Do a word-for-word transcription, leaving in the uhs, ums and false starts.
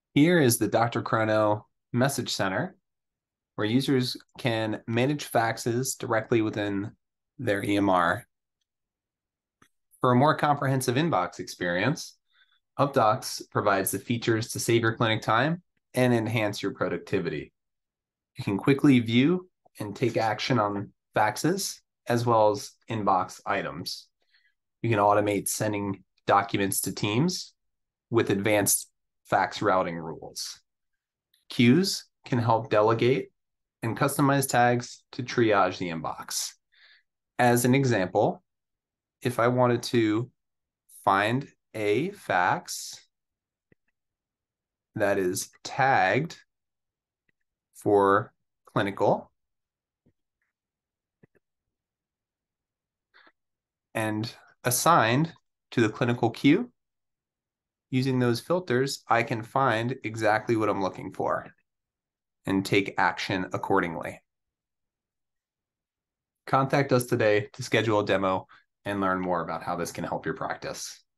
Here is the DrChrono Message Center, where users can manage faxes directly within their E M R. For a more comprehensive inbox experience, Updox provides the features to save your clinic time and enhance your productivity. You can quickly view and take action on faxes, as well as inbox items. You can automate sending documents to teams with advanced fax routing rules. Queues can help delegate and customize tags to triage the inbox. As an example, if I wanted to find a fax that is tagged for clinical and assigned to the clinical queue, using those filters, I can find exactly what I'm looking for and take action accordingly. Contact us today to schedule a demo and learn more about how this can help your practice.